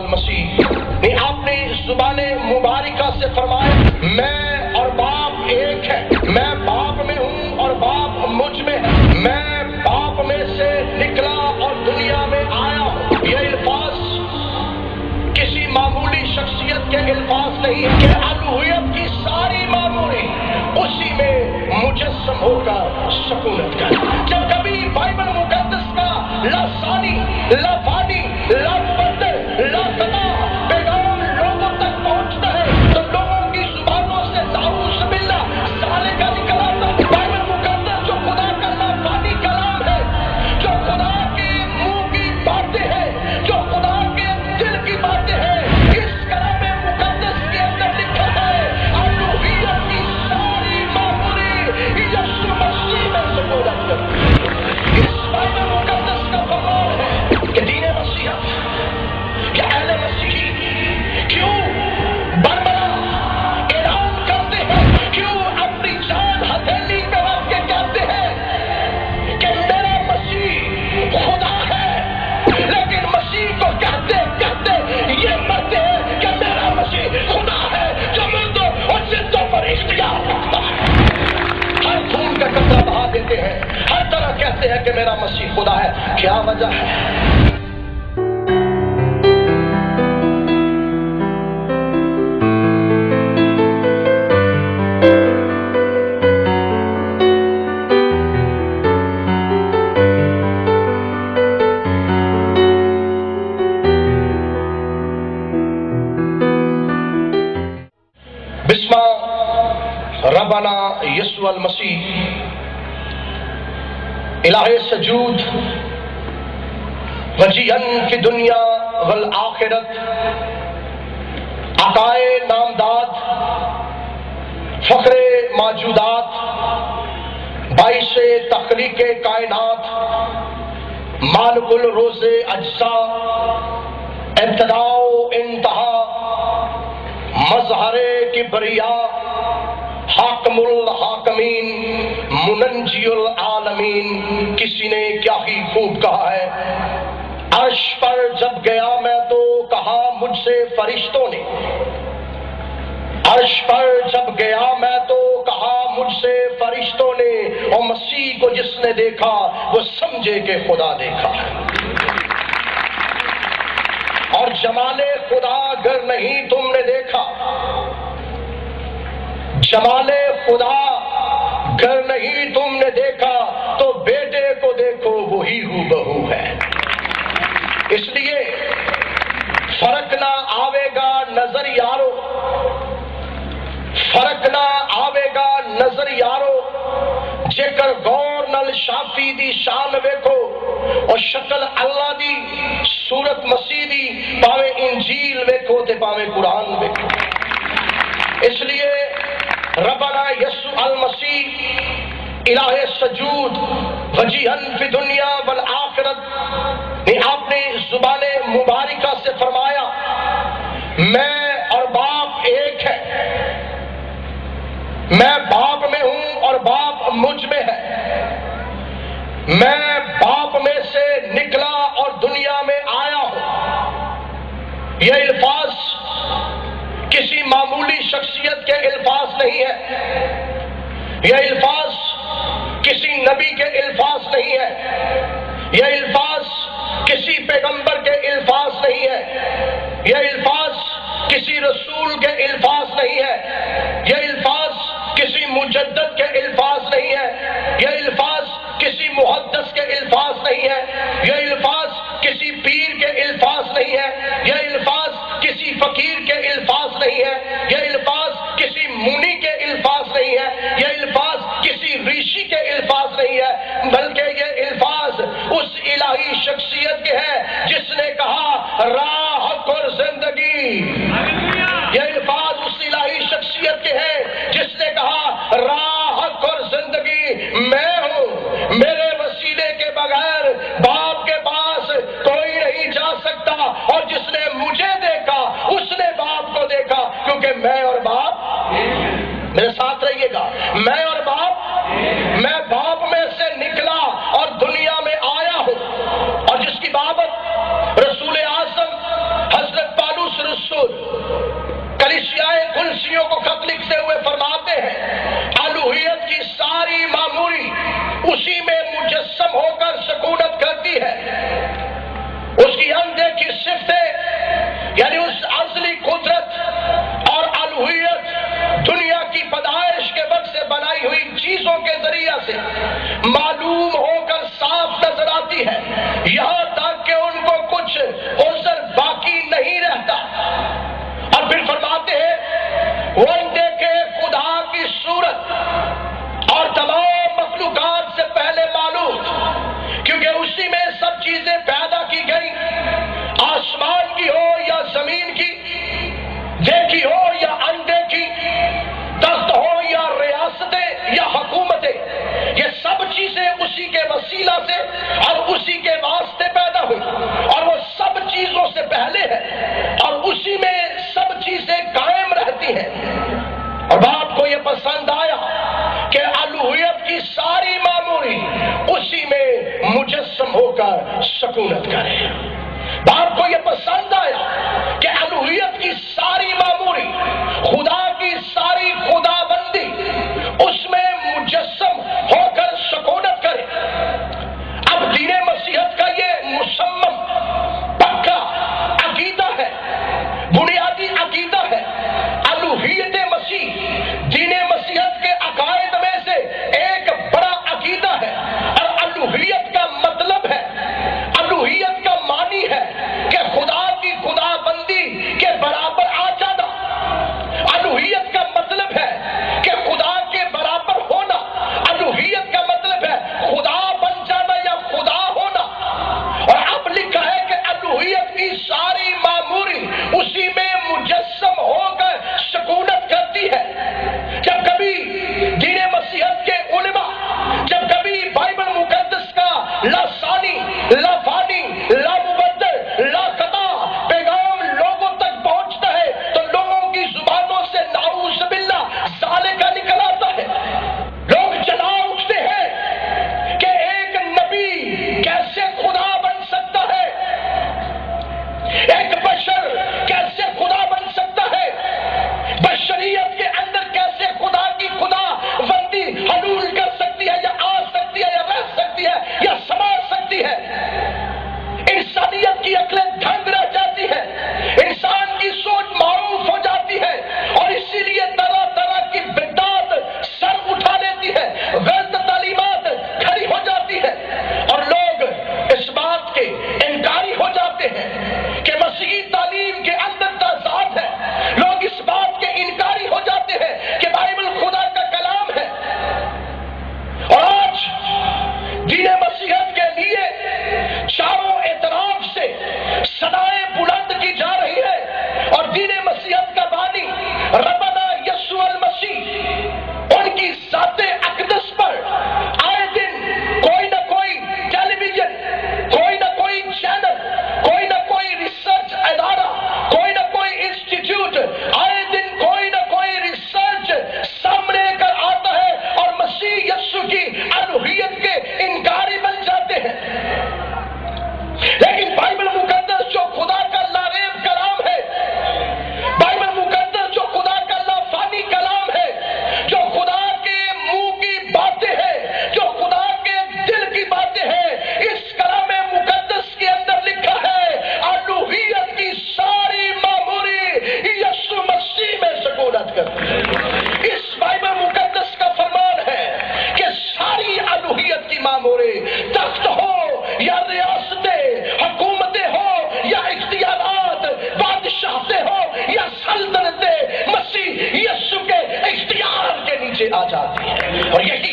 المسیح نے اپنی زبان مبارکہ سے فرمایا میں اور باپ ایک ہے، میں باپ میں ہوں اور باپ مجھ میں ہے، میں باپ میں سے نکلا اور دنیا میں آیا ہوں۔ یہ الفاظ کسی معمولی شخصیت کے الفاظ نہیں ہے کہ الوہیت کی ساری معمولی اسی میں مجسم ہو کر سکونت کر۔ جب کبھی بائبل مقدس کا لا ثانی لا فانی لا مبدل لا تبا پیغام لوگوں تک پہنچتا ہے تو لوگوں کی زبانوں سے نعوذ باللہ سالے کا نکلا تھا۔ بائبل مقدس جو خدا کا لا فانی کلام ہے، جو خدا کے منہ کی باتیں ہیں، جو خدا کے دل کی باتیں ہیں، اس کلام مقدس کے اندر لکھا ہے الوہیت کی ساری معمولی یسوع مسیح میں سکونت کرتی ہے۔ اس بائبل مقدس کا فرمان ہے کہ دین مسیحیت یا اہل مسیحی کیوں بربلا اعلان کرتے ہیں، کیوں اپنی جان ہتھیلی پہ رکھ کے کہتے ہیں کہ میرا مسیح خدا ہے، لیکن مسیح کو کہتے کہتے یہ مرتے ہیں کہ میرا مسیح خدا ہے جو مردوں اور زندوں پر اختیار رکھتا ہے۔ ہر خون کا قطرہ بہا دیتے ہیں، ہر طرح کہتے ہیں کہ میرا مسیح خدا ہے۔ کیا وجہ ہے؟ بسم ربنا یسوع المسیح الہ سجود وجیہن فی دنیا والآخرت عقائے نامداد فخر موجودات باعث تخلیق کائنات مالک الروز اجزاء ابتدا و انتہا مظہر کبریاء حاکم الحاکمین منجی العالمین۔ کسی نے کیا ہی خوب کہا ہے، عرش پر جب گیا میں تو کہا مجھ سے فرشتوں نے، عرش پر جب گیا میں تو کہا مجھ سے فرشتوں نے، اور مسیح کو جس نے دیکھا وہ سمجھے کہ خدا دیکھا ہے۔ اور جمال خدا گر نہیں تم نے دیکھا، جمال خدا گر نہیں تم نے دیکھا تو بیٹے کو دیکھو وہی ہو بہو ہے۔ اس لیے فرق نہ آوے گا نظر یارو، فرق نہ آوے گا نظر یارو، جے کر غور نل شافی دی شان ویکھو اور شکل اللہ دی صورت مسیح دی، پاوے انجیل ویکھو تے پاوے قرآن ویکھو۔ اس لیے ربنا یسوع المسیح الہ سجود وجیہن فی دنیا والآخرت نے اپنی زبان مبارکہ سے فرمایا میں اور باپ ایک ہے، میں باپ میں ہوں اور باپ مجھ میں ہے، میں باپ میں سے نکلا اور دنیا میں آیا ہوں۔ یہ الفاظ کسی معمولی شخصیت کے الفاظ نہیں ہے، یہ الفاظ کسی نبی کے الفاظ نہیں ہے، یہ الفاظ کسی پیغمبر کے الفاظ نہیں ہے، یہ الفاظ کسی رسول کے الفاظ نہیں ہے، یہ الفاظ کسی مجدد کے الفاظ نہیں ہے، یہ الفاظ کسی محدث کے الفاظ نہیں ہے، یہ الفاظ کسی پیر کے الفاظ نہیں ہے، یہ الفاظ کسی فقیر کے الفاظ نہیں ہے، یہ الفاظ کسی منی کے الفاظ نہیں ہے، یہ الفاظ کسی ریشی کے الفاظ نہیں ہے، بلکہ یہ الفاظ اس الہی شخصیت کے ہیں جس نے کہا راہ حق اور زندگی۔ یہ الفاظ اس الہی شخصیت کے ہیں جس نے کہا راہ حق اور زندگی میں ہوں، میرے وسیلے کے بغیر باپ کے پاس کوئی نہیں جا سکتا، اور جس نے مجھے دیکھا اس نے باپ کو دیکھا، کیونکہ میں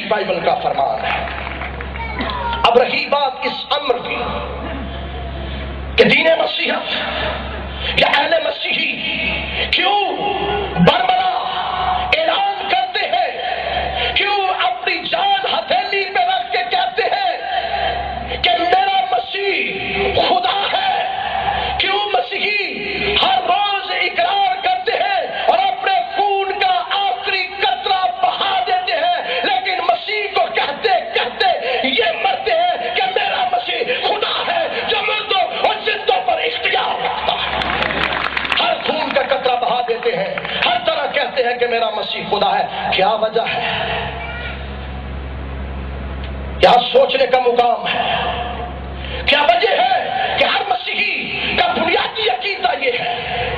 بائبل کا فرمان ہے۔ اب رہی بات اس امر کی کہ دین مسیحیت یا اہل مسیحی کیوں بربلا اعلان کرتے ہیں، کیوں اپنی جان ہتھیلی پہ رکھ کے کہتے ہیں کہ میرا مسیح خدا ہے، کیوں مسیحی ہر روز اقرار کرتے ہیں اور اپنے خون کا آخری قطرہ بہا دیتے ہیں، لیکن مسیح کو کہتے کہتے یہ مرتے ہیں کہ میرا مسیح خدا ہے جو مردوں اور زندوں پر اختیار رکھتا ہے۔ ہر خون کا قطرہ بہا دیتے ہیں، ہر طرح کہتے ہیں کہ میرا مسیح خدا ہے۔ کیا وجہ ہے؟ یہاں سوچنے کا مقام ہے۔ کیا وجہ ہے کہ ہر مسیحی کا بنیادی عقیدہ یہ ہے؟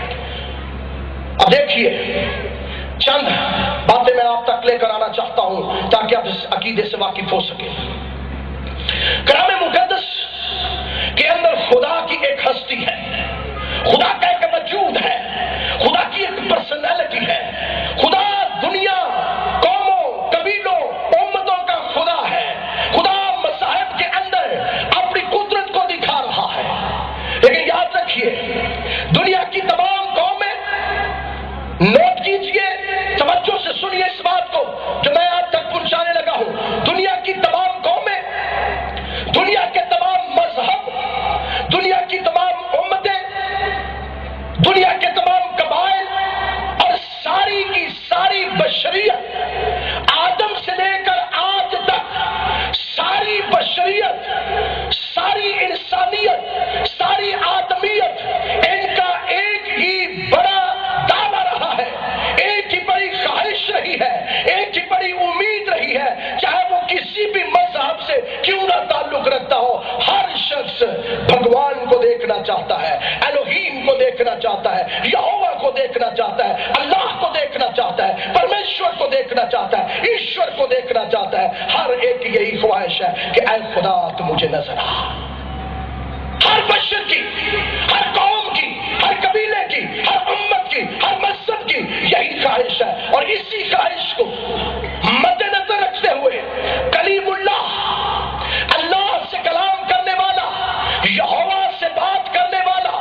اب دیکھیے چند باتیں میں آپ تک لے کر آنا چاہتا ہوں تاکہ آپ اس عقیدے سے واقف ہو سکیں۔ کلام مقدس کے اندر خدا کی ایک ہستی ہے، خدا کا ایک وجود ہے، خدا کی ایک پرسنالٹی ہے۔ خدا دنیا، قوموں، قبیلوں، امتوں کا خدا ہے۔ خدا مذاہب کے اندر اپنی قدرت کو دکھا رہا ہے، لیکن یاد رکھیے دنیا کی تمام قومیں، نوٹ کیجئے، توجہ سے سنیے اس بات کو جو میں آپ تک پہنچانے لگا ہوں۔ دنیا کی تمام قومیں، دنیا کے تمام مذہب، دنیا کی تمام امتیں، دنیا کے تمام قبائل اور ساری کی ساری بشریت، آدم سے لے کر آج تک ساری بشریت، ساری انسانیت، ساری آدمیت، ان کا ایک ہی بڑا دعویٰ رہا ہے، ایک ہی بڑی خواہش رہی ہے، ایک ہی بڑی امید رہی ہے، چاہے وہ کسی بھی مذہب سے کیوں نہ تعلق رکھتا ہو، ہر شخص بھگوان کو دیکھنا چاہتا ہے، الوہیم کو دیکھنا چاہتا ہے، یہوہ کو دیکھنا چاہتا ہے، اللہ کو دیکھنا چاہتا ہے، پرمیشور کو دیکھنا چاہتا ہے، ایشور کو دیکھنا چاہتا ہے۔ ہر ایک یہی خواہش ہے کہ اے خدا تو مجھے نظر آ۔ ہر بشر کی، ہر قوم کی، ہر قبیلے کی، ہر امت کی، ہر مذہب کی یہی خواہش ہے، اور اسی خواہش کو مد نظر رکھتے ہوئے کلیم اللہ، اللہ سے کلام کرنے والا، یہوہ سے بات کرنے والا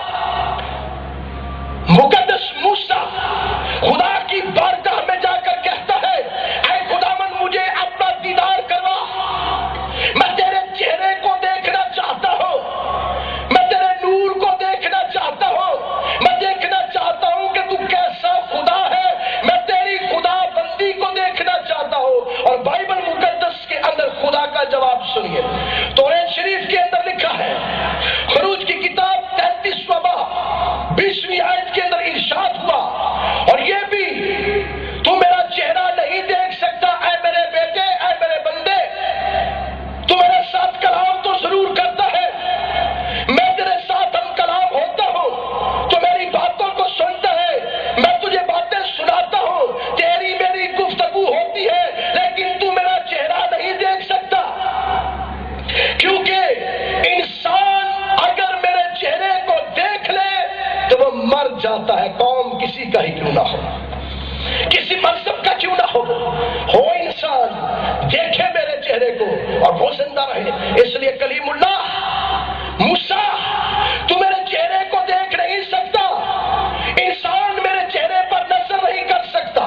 مقدس موسیٰ خدا کی بارگاہ میں جا کر کہتا ہے اے خداوند مجھے اپنا دیدار کروا، میں تیرے چہرے کو دیکھنا چاہتا ہوں، میں تیرے نور کو دیکھنا چاہتا ہوں، میں دیکھنا چاہتا ہوں کہ تو کیسا خدا ہے، میں تیری خدا بندی کو دیکھنا چاہتا ہوں۔ اور بائبل مقدس کے اندر خدا کا جواب سنیے، توریت شریف کے اندر لکھا ہے، خروج کی کتاب 33واں باب 20ویں آیت کے اندر ارشاد ہوا، اور یہ بھی تو میرا چہرہ نہیں دیکھ سکتا اے میرے بیٹے، اے میرے بندے، تو میرے ساتھ کلام تو ضرور کرتا ہے، میں تیرے ساتھ ہم کلام ہوتا ہوں، تو میری باتوں کو سنتا ہے، میں تجھے باتیں سناتا ہوں، تیری میری گفتگو ہوتی ہے، لیکن تو میرا چہرہ نہیں دیکھ سکتا، کیونکہ انسان اگر میرے چہرے کو دیکھ لے تو وہ مر جاتا ہے، قوم کسی کا ہی کیوں نہ ہو، کسی مذہب کا کیوں نہ ہو انسان دیکھے میرے چہرے کو اور وہ زندہ رہے۔ اس لیے کلیم اللہ موسیٰ تو میرے چہرے کو دیکھ نہیں سکتا، انسان میرے چہرے پر نظر نہیں کر سکتا۔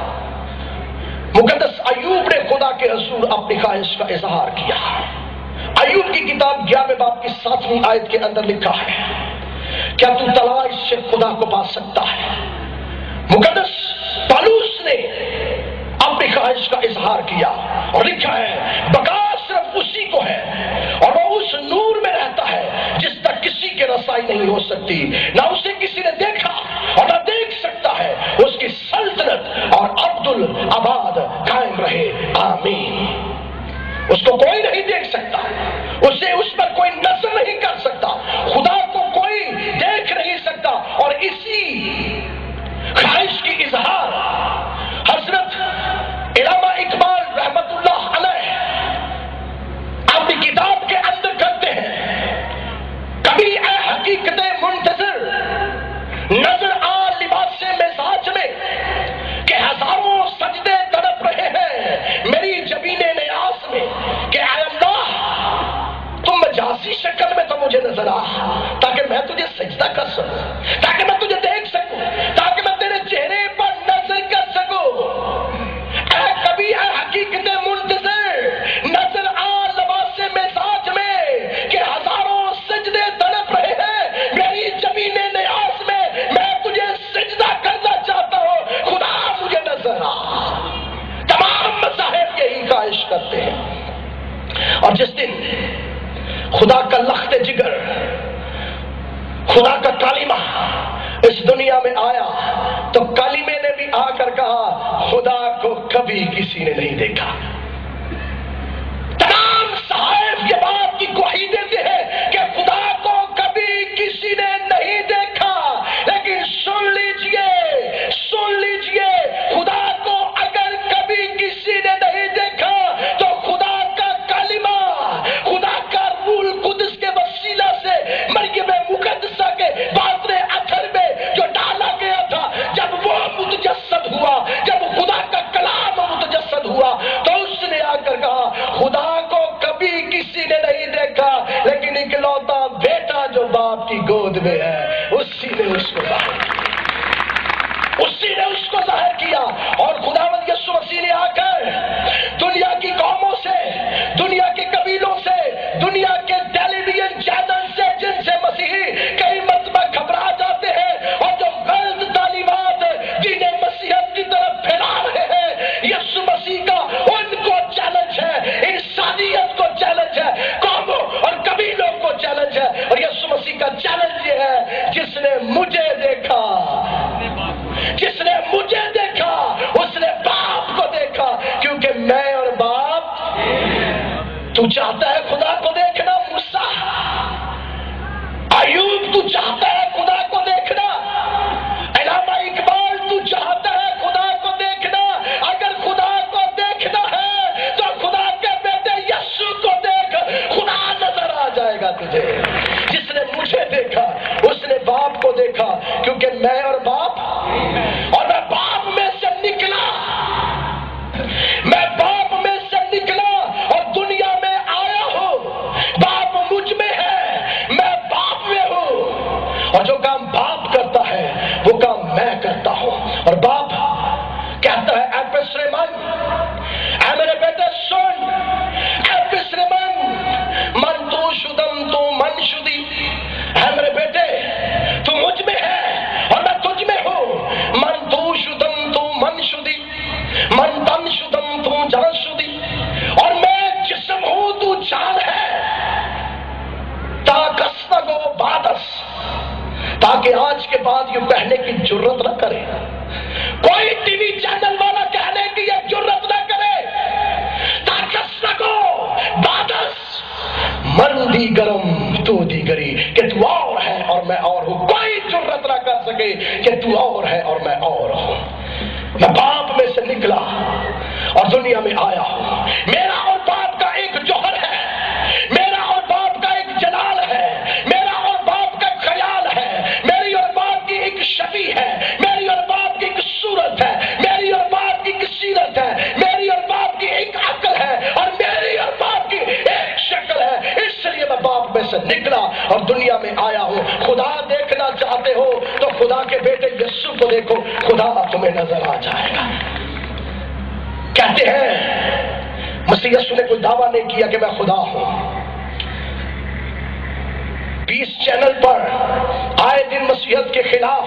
مقدس ایوب نے خدا کے حضور اپنی خواہش کا اظہار کیا۔ ایوب کی کتاب 11 باب کی 7ویں آیت کے اندر لکھا ہے، کیا تو تلاش سے خدا کو پا سکتا ہے؟ مقدس پالوس نے اپنی خواہش کا اظہار کیا اور لکھا ہے بقا صرف اسی کو ہے، اور وہ اس نور میں رہتا ہے جس تک کسی کی رسائی نہیں ہو سکتی، نہ اسے کسی نے دیکھا اور نہ دیکھ سکتا ہے، اس کی سلطنت اور عبدالآباد قائم رہے، آمین۔ اس کو کوئی نہیں دیکھ سکتا، اسے اس پر کوئی نظر نہیں کر سکتا، خدا کو کوئی دیکھ نہیں سکتا، اور اسی خواہش کی اظہار حضرت علامہ اقبال رحمت اللہ علیہ اپنی کتاب کے اندر کرتے ہیں۔ کبھی اے حقیقت منتظر نظر آ تاکہ میں تجھے سجدہ کر سکوں، تاکہ میں تجھے دیکھ سکوں، تاکہ میں تیرے چہرے پر نظر کر سکوں۔ اے کبھی ہے حقیقت منتظر، نظر آ لباس مزاج میں کہ ہزاروں سجدے تڑپ رہے ہیں میری زمین نیاز میں، میں تجھے سجدہ کرنا چاہتا ہوں، خدا مجھے نظر آ۔ تمام مذاہب یہی خواہش کرتے ہیں۔ اور جس دن خدا کا لخت جگر، خدا کا کلمہ اس دنیا میں آیا تو کلمے نے بھی آ کر کہا خدا کو کبھی کسی نے نہیں دیکھا۔ تمام صحائف یہ بات کی گواہی دیتے ہیں کہ خدا کو کبھی کسی نے نہیں دیکھا، لیکن سن لیجئے خدا کو اگر کبھی کسی نے نہیں دیکھا تو خدا کا کلمہ، خدا کا روح القدس کے وسیلہ سے مریم مقدسہ کے باطن اثر میں جو ڈالا گیا تھا، جب وہ متجسد ہوا، جب خدا کا کلام متجسد ہوا تو اس نے آ کر کہا خدا کو کبھی کسی نے نہیں دیکھا، لیکن اکلوتا بیٹا جو باپ کی گود میں ہے اسی نے اس کو ظاہر کیا، اسی نے اس کو ظاہر کیا۔ اور خداوند یسوع مسیح نے آ کر دنیا کی قوموں سے، دنیا کے قبیلوں سے، دنیا کے ٹیلی ویژن چینل سے جن سے مسیحی کئی مرتبہ گھبرا جاتے ہیں اور جو غلط تعلیمات دین مسیحیت کی طرف پھیلا رہے ہیں، یسوع مسیح کا ان کو چیلنج ہے، انسانیت کو چیلنج ہے، قوموں اور قبیلوں کو چیلنج ہے۔ اور یسوع مسیح کا چیلنج یہ ہے جس نے مجھے دیکھا، جس نے مجھے دیکھا اس نے باپ کو دیکھا، کیونکہ میں اور باپ۔ تو چاہتا ہے خدا کو دیکھنا موسیٰ؟ ایوب تو چاہتا ہے خدا کو دیکھنا؟ علامہ اقبال تو چاہتا ہے خدا کو دیکھنا؟ اگر خدا کو دیکھنا ہے تو خدا کے بیٹے یسوع کو دیکھ، خدا نظر آ جائے گا تجھے۔ جس نے مجھے دیکھا اس نے باپ کو دیکھا، کیونکہ میں اور باپ، اور میں باپ میں سے نکلا، میں باپ میں سے نکلا اور دنیا میں آیا ہوں، باپ مجھ میں ہے، میں باپ میں ہوں، اور جو کام باپ کرتا ہے وہ کام میں کرتا ہوں۔ اور باپ کہتا ہے اے بسرمن، اے میرے بیٹے سن، اے بسرمن من تو شدم تو من شدی، اے میرے بیٹے تو مجھ میں ہے اور میں تجھ میں ہوں، من تو شدم تو من شدی، من تن شدم تو جان شدی، اور میں جسم ہوں تو جان ہے، تاکس نہ گو بادس، تاکہ آج کے بعد یہ کہنے کی جرت نہ کرے، کوئی ٹی وی چینل والا کہنے کی یہ جرت نہ کرے، تاکس نہ گو بادس، من دی گرم تو دیگری، کہ تو اور ہے اور میں اور ہوں، کوئی جرت نہ کر سکے کہ تو اور ہے اور میں اور ہوں۔ میں باپ میں سے نکلا اور دنیا میں آیا ہوں، میرا اور باپ کا ایک جوہر ہے، میرا اور باپ کا ایک جلال ہے، میرا اور باپ کا خیال ہے، میری اور باپ کی ایک شبیہ ہے، میری اور باپ کی ایک صورت ہے، میری اور باپ کی ایک سیرت ہے، میری اور باپ کی ایک عقل ہے، اور میری اور باپ کی ایک شکل ہے۔ اس لیے میں باپ میں سے نکلا اور دنیا میں آیا ہوں۔ خدا دیکھنا چاہتے ہو تو خدا کے بیٹے یسوع کو دیکھو، خدا تمہیں نظر آ جائے گا۔ کہتے ہیں مسیح یسوع نے کوئی دعویٰ نہیں کیا کہ میں خدا ہوں۔ 20 چینل پر آئے دن مسیحیت کے خلاف،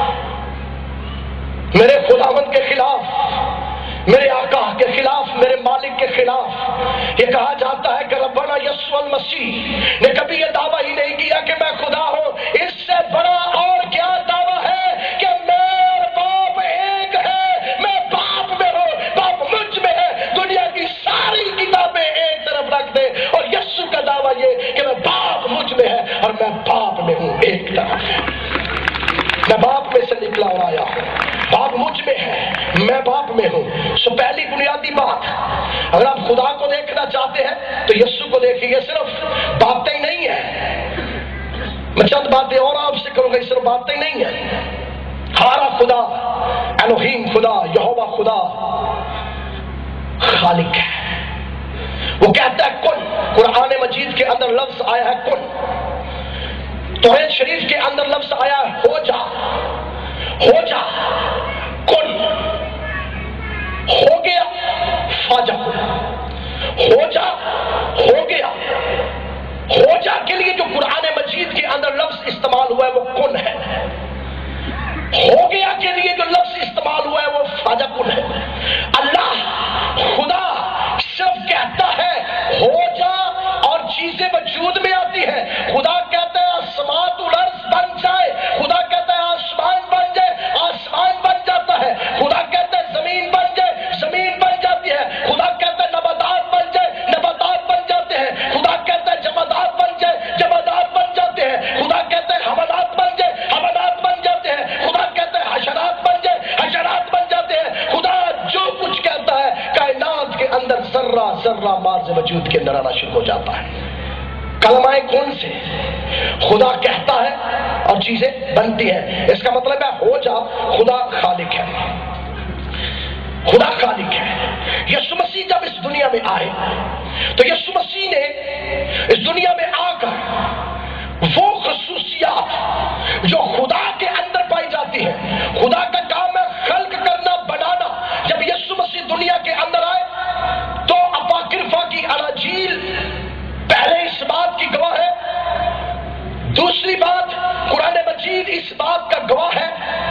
میرے خداوند کے خلاف، میرے آقا کے خلاف، میرے مالک کے خلاف یہ کہا جاتا ہے کہ ربنا یسوع المسیح نے کبھی یہ دعویٰ ہی نہیں کیا کہ میں خدا ہوں۔ اس سے بڑا اور کیا دعویٰ ہے کہ میرا باپ ایک ہے، میں باپ میں ہوں، باپ مجھ میں ہے۔ دنیا کی ساری کتابیں ایک طرف رکھ دے اور یسوع کا دعویٰ یہ کہ میں باپ مجھ میں ہے اور میں باپ میں ہوں ایک طرف۔ میں باپ میں سے نکلا اور آیا ہوں، باپ مجھ میں ہے، میں باپ میں ہوں۔ سو پہلی بنیادی بات، اگر آپ خدا کو دیکھنا چاہتے ہیں تو یسوع کو دیکھیں۔ یہ صرف باتیں نہیں ہیں، میں چند باتیں اور آپ سے کروں گا، یہ صرف باتیں نہیں ہیں۔ ہمارا خدا الوہیم خدا، یہوہ خدا خالق ہے۔ وہ کہتا ہے کن، قرآن مجید کے اندر لفظ آیا ہے کن۔ توحید شریف کے اندر لفظ آیا ہو جا، ہو جا، کن، ہو گیا، فاجا، ہو جا، ہو گیا۔ ہو جا کے لیے جو قرآن مجید کے اندر لفظ استعمال ہوا ہے وہ کن ہے، ہو گیا کے لیے جو لفظ استعمال ہوا ہے وہ فاجا کن ہے۔ اللہ خدا صرف کہتا ہے ہو جا اور چیزیں وجود میں آتی ہیں۔ خدا کہتا ہے آسمان الارض بن جائے، خدا کہتا ہے آسمان بن جائے، آسمان بن جاتا ہے۔ خدا کہتا ہے زمین بن جائے، زمین بن جاتی ہے۔ خدا کہتا ہے نباتات بن جائے، نباتات بن جاتے ہیں۔ خدا کہتا ہے جمادات بن جائے، جمادات بن جاتے ہیں۔ خدا کہتا ہے حیوانات بن جائے، حیوانات بن جاتے ہیں۔ خدا کہتا ہے حشرات بن جائے، حشرات بن جاتے ہیں۔ خدا جو کچھ کہتا ہے کائنات کے اندر ذرہ ذرہ ماض وجود کے اندر آنا شروع ہو جاتا ہے۔ کلمہ کن سے خدا کہتا ہے اور چیزیں بنتی ہیں۔ اس کا مطلب ہے ہو جا، خدا خالق ہے، خدا خالق ہے۔ یسوع مسیح جب اس دنیا میں آئے تو یسوع مسیح نے اس دنیا میں آ کر وہ خصوصیات جو خدا کے اندر پائی جاتی ہے، خدا کا کام ہے خلق کرنا، بنانا۔ جب یسوع مسیح دنیا کے اندر آئے تو اپاکرفا کی اناجیل پہلے اس بات کی گواہ ہے، دوسری بات قرآن مجید اس بات کا گواہ ہے۔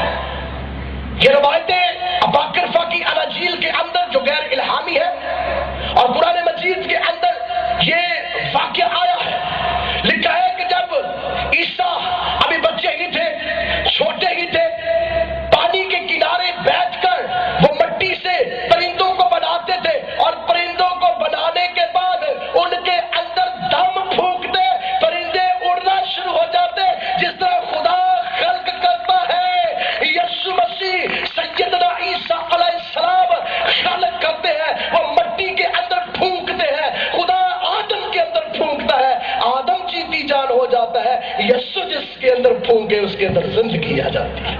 یہ روایتیں اپاکرفا کی اناجیل کے اندر جو غیر الہامی ہے اور قرآن مجید کے اندر یہ واقعہ آیا ہے، لکھا ہے کہ جب عیسیٰ ابھی بچے ہی تھے، چھوٹے ہی تھے، پانی کے کنارے بیٹھ کر وہ مٹی سے پرندوں کو بناتے تھے اور پرندوں کو بنانے کے بعد ان کے اندر دم پھونکتے، پرندے اڑنا شروع ہو جاتے۔ جس طرح خدا خلق کرتا ہے، یسوع مسیح سیدنا عیسیٰ علیہ السلام خلق کرتے ہیں، وہ مٹی کے اندر پھونکتے ہیں۔ خدا آدم کے اندر پھونکتا ہے، آدم جیتی جان ہو جاتا ہے۔ یسوع جس کے اندر پھونکے اس کے اندر زندگی آ جاتی ہے۔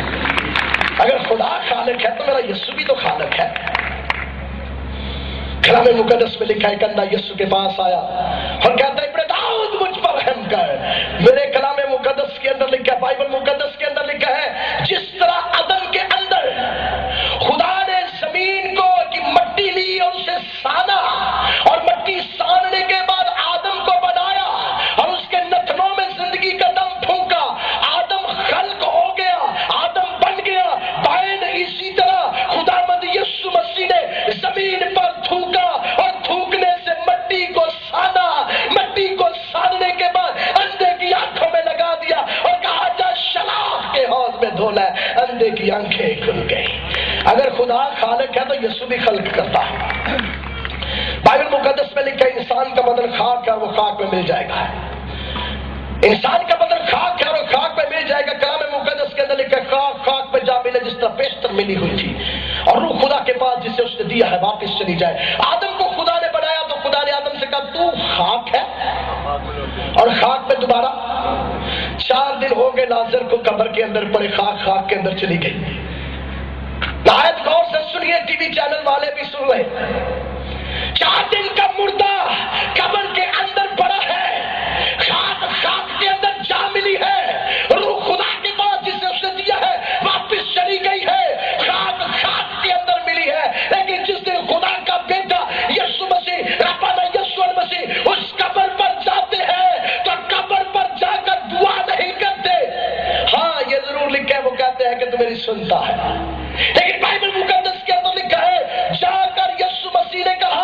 اگر خدا خالق ہے تو میرا یسوع بھی تو خالق ہے۔ کلام مقدس میں لکھا ہے کہ اللہ یسوع کے پاس آیا اور کہتا ہے ابن داؤد مجھ پر رحم کر۔ میرے کلام مقدس کے اندر لکھا ہے، بائبل مقدس کے اندر لکھا ہے، جس طرح عدن کے اندر خدا نے زمین کو کی مٹی لی اور اسے سانا اور مٹی ساننے کے بعد آدم کو بنایا اور اس کے نتنوں میں زندگی کا دم پھونکا، آدم خلق ہو گیا، آدم بن گیا۔ بائن اسی طرح خداوند یسوع مسیح نے زمین پر تھوکا اور تھوکنے سے مٹی کو سانا، مٹی کو ساننے کے بعد اندھے کی آنکھوں میں لگا دیا اور کہا جا شراب کے حوض میں دھو لے۔ اندھے کی آنکھیں کھل گئی۔ اگر خدا خالق ہے تو یسوع بھی خلق کرتا ہے۔ بائبل مقدس میں لکھا ہے انسان کا بدن خاک ہے اور وہ خاک میں مل جائے گا۔ انسان کا بدن خاک ہے اور خاک پہ مل جائے گا۔ کلام مقدس کے اندر لکھا ہے خاک خاک پہ جا ملے، جس طرح پیشتر ملی ہوئی تھی، اور روح خدا کے پاس جسے اس نے دیا ہے واپس چلی جائے۔ آدم کو خدا نے بنایا تو خدا نے آدم سے کہا تو خاک ہے اور خاک میں دوبارہ 4 دن ہو گئے لازر کو قبر کے اندر پڑے، خاک خاک کے اندر چلی گئی۔ نہایت غور سے سنیے، ٹی وی چینل والے بھی سن رہے، 4 دن کا مردہ قبر کے اندر پڑا ہے، خاک خاک کے اندر جا ملی ہے، روح خدا کے پاس جسے اس نے دیا ہے واپس چلی گئی ہے، خاک خاک کے اندر ملی ہے۔ لیکن جس دن خدا کا بیٹا یسوع مسیح ربنا یسوع مسیح اس قبر پر جاتے ہیں تو قبر پر جا کر دعا نہیں کرتے، ہاں یہ ضرور لکھا ہے وہ کہتے ہیں کہ تو میری سنتا ہے۔ لیکن بائبل مقدس کے اندر لکھا ہے جا کر یسوع مسیح نے کہا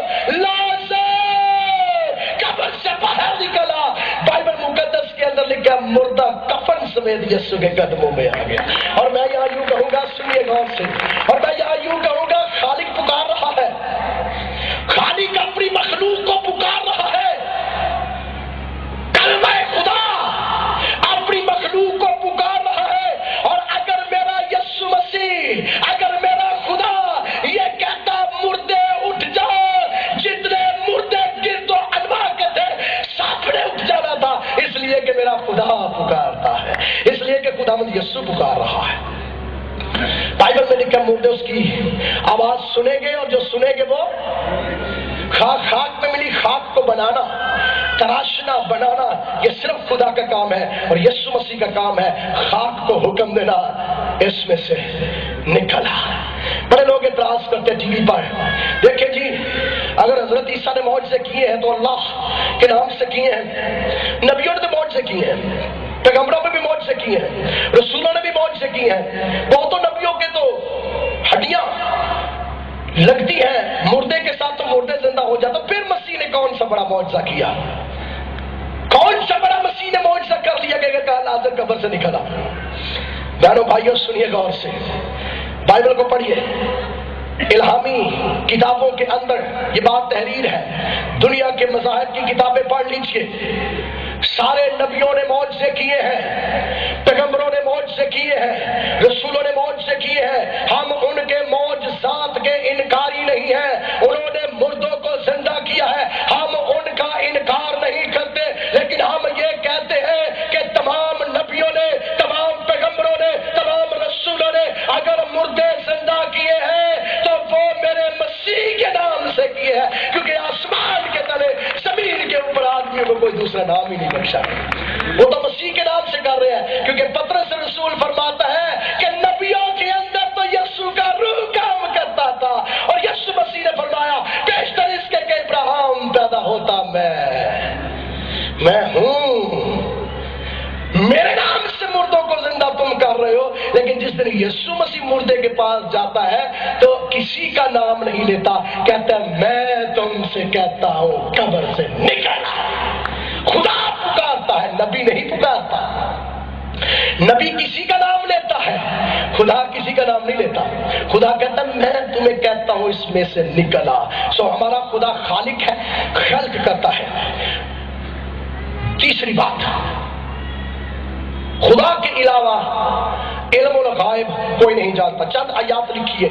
قبر سے باہر نکلا۔ بائبل مقدس کے اندر لکھا مردہ کفن سمیت یسوع کے قدموں میں آ گیا۔ اور میں یہاں یوں کہوں گا، سنیے غور سے، اور میں یہاں یوں کہوں گا خالق پکار رہا ہے، خالق اپنی مخلوق کو پکار رہا ہے۔ کلمہ خدا اپنی مخلوق کو پکار رہا ہے، اور اگر میرا یسوع مسیح، اگر میرا خدا یہ کہتا مردے اٹھ جاؤ، جتنے مردے گرد و انواع کے تھے سب نے اٹھ جانا تھا، اس لیے کہ میرا خدا پکارتا ہے، اس لیے کہ خداوند یسوع پکار رہا ہے۔ بائبل میں لکھا مردے اس کی آواز سنیں گے، اور جو سنیں گے وہ خاک خاک میں ملی خاک کو بنانا، تراشنا، بنانا یہ صرف خدا کا کام ہے، اور یسوع مسیح کا کام ہے خاک کو حکم دینا اس میں سے نکلا۔ بڑے لوگ اعتراض کرتے ٹی وی پر، دیکھیں جی اگر حضرت عیسیٰ نے معجزے کیے ہیں تو اللہ کے نام سے کیے ہیں، نبیوں نے تو معجزے کیے ہیں، پیغمبروں نے بھی معجزے کیے ہیں، رسولوں نے بھی معجزے کیے ہیں، بہتوں نبیوں کے تو ہڈیاں لگتی ہیں مردے کے ساتھ تو مردے زندہ ہو جاتا، پھر مسیح نے کون سا بڑا معجزہ کیا؟ کون سا بڑا مسیح نے معجزہ کر لیا کہ لازر قبر سے نکلا؟ بہنوں بھائیوں سنیے غور سے، بائبل کو پڑھیے، الہامی کتابوں کے اندر یہ بات تحریر ہے، دنیا کے مذاہب کی کتابیں پڑھ لیجئے، سارے نبیوں نے معجزے کیے ہیں، پیغمبروں نے معجزے کیے ہیں، رسولوں نے معجزے کیے ہیں، ہم ان کے معجزات کے انکاری نہیں ہیں، انہوں نے مردوں کو زندہ کیا ہے، ہم ان کا انکار نہیں کرتے، لیکن ہم یہ کہتے ہیں کہ تمام نبیوں نے، تمام پیغمبروں نے، تمام رسولوں نے اگر مردے زندہ کیے ہیں تو وہ میرے مسیح کے نام سے کیے ہیں، کیونکہ آسمان کے تلے زمین کے اوپر آدمیوں کو کوئی دوسرا نام ہی نہیں بخشا، وہ تو مسیح کے نام سے کر رہے ہیں، کیونکہ پطرس رسول فرماتا ہے کہ نبیوں کے اندر تو یسوع کا روح کام کرتا تھا، اور یسوع مسیح نے فرمایا بیشتر اس کے کہ ابراہیم پیدا ہوتا میں ہوں، میرے نام سے مردوں کو زندہ تم کر رہے ہو، لیکن جس دن یسوع مسیح مردے کے پاس جاتا ہے تو کسی کا نام نہیں لیتا، کہتا ہے میں تم سے کہتا ہوں قبر سے نکل۔ خدا پکارتا ہے، نبی نہیں پکارتا، نبی کسی کا نام لیتا ہے، خدا کسی کا نام نہیں لیتا، خدا کہتا ہے میں تمہیں کہتا ہوں اس میں سے نکلا۔ سو ہمارا خدا خالق ہے، خلق کرتا ہے۔ تیسری بات، خدا کے علاوہ علم الغائب کوئی نہیں جانتا۔ چند آیات لکھیے،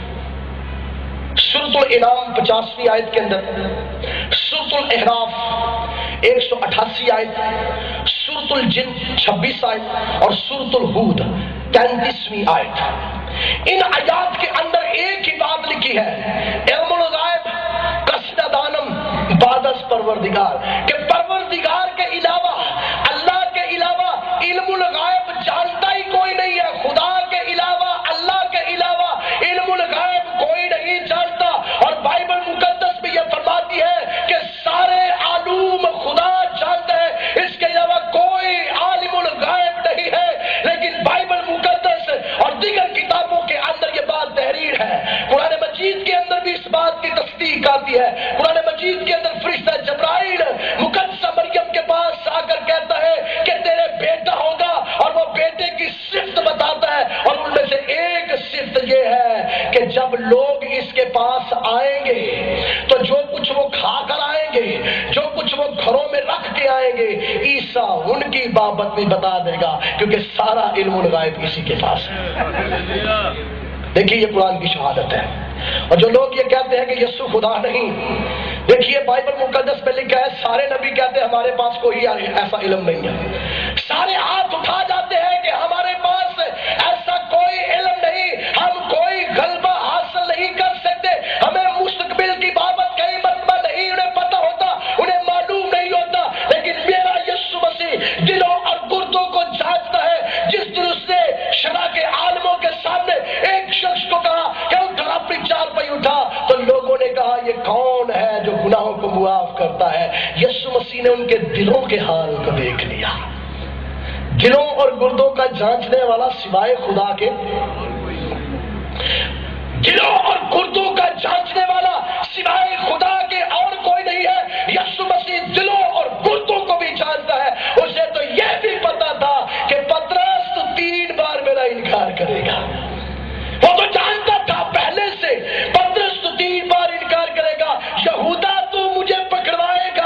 سورۃ الانعام 50ویں آیت کے اندر، سورۃ الاعراف 188 آیت، سورۃ الجن 26 آیت اور سورۃ الہود 33ویں آیت۔ ان آیات کے اندر ایک ہی بات لکھی ہے، علم الغائب قصد دانم بعد از پروردگار، کہ پروردگار کے علاوہ، اللہ کے علاوہ علم الغائب جانتا ہی کوئی نہیں ہے، خدا کے علاوہ، اللہ کے علاوہ علم الغائب کوئی نہیں جانتا، اور بائبل مقدس میں یہ فرماتی ہے کہ سارے علوم خدا جانتا ہے، اس کے علاوہ کوئی عالم الغائب نہیں ہے، لیکن بائبل مقدس اور دیگر کتابوں کے اندر یہ بات تحریر ہے، قرآن مجید کے اندر بھی اس بات کی تصدیق آتی ہے، قرآن مجید کے اندر فرشتہ جبرائیل مقدسہ مریم کے پاس آ کر کہتا ہے کہ تیرے بیٹا ہوگا، اور وہ بیٹے کی صفت بتاتا ہے، اور ان میں سے ایک صفت یہ ہے کہ جب لوگ اس کے پاس آئیں گے تو جو کچھ وہ کھا کر آئیں گے، جو کچھ وہ گھروں میں رکھ کے آئیں گے، عیسیٰ ان کی بابت بھی بتا دے گا، کیونکہ سارا علم الغائب اسی کے پاس ہے۔ دیکھیے یہ قرآن کی شہادت ہے۔ اور جو لوگ یہ کہتے ہیں کہ یسوع خدا نہیں، دیکھیے بائبل مقدس میں لکھا ہے سارے نبی کہتے ہیں ہمارے پاس کوئی ایسا علم نہیں ہے، سارے ہاتھ اٹھا جاتے ہیں کہ ہمارے پاس ایسا کوئی علم نہیں، ہم کوئی غلبہ حاصل نہیں کر سکتے، ہمیں مستقبل کی بابت کئی مرتبہ نہیں انہیں پتہ ہوتا، انہیں معلوم نہیں ہوتا، لیکن میرا یسوع مسیح دلوں اور گردوں کو جانتا ہے۔ جس دن اس نے شرع کے عالموں کے سامنے ایک شخص کو کہا کہ اٹھ اپنی چار پائی اٹھا، تو لوگوں نے کہا یہ کون ہے جو گناہوں کو معاف کرتا ہے؟ یسوع مسیح نے ان کے دلوں کے حال کو دیکھ لیا۔ دلوں اور گردوں کا جانچنے والا سوائے خدا کے، دلوں اور گردوں کا جانچنے والا سوائے خدا کے اور کوئی نہیں ہے۔ یسوع مسیح دلوں اور گردوں کو بھی جانتا ہے، اسے تو یہ بھی پتا تھا کہ پطرس تو 3 بار میرا انکار کرے گا، وہ تو جانتا تھا پہلے سے پطرس تو 3 بار انکار کرے گا، یہودا تو مجھے پکڑوائے گا،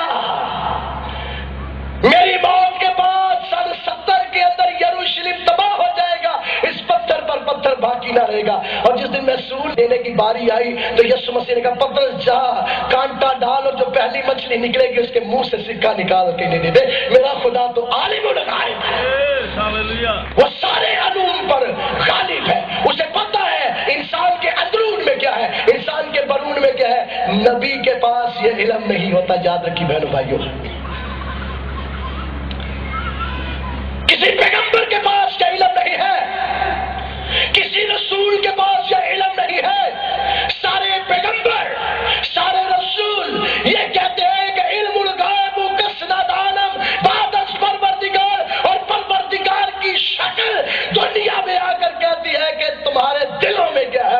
میری موت کے بعد سن 70 کے اندر یروشلم تباہ ہو جائے گا، اس پتھر پر پتھر باقی نہ رہے گا۔ اور جس دن محصول دینے کی باری آئی تو یسوع مسیح نے کہا پطرس جا کانٹا ڈال، اور جو پہلی مچھلی نکلے گی اس کے منہ سے سکہ نکال کے نہیں دے۔ میرا خدا تو عالم الغائب ہے، وہ سارے علوم پر غالب ہے، اسے پتہ ہے انسان کے اندرون میں کیا ہے، انسان کے برون میں کیا ہے۔ نبی کے پاس یہ علم نہیں ہوتا، یاد رکھی بہنوں بھائیوں۔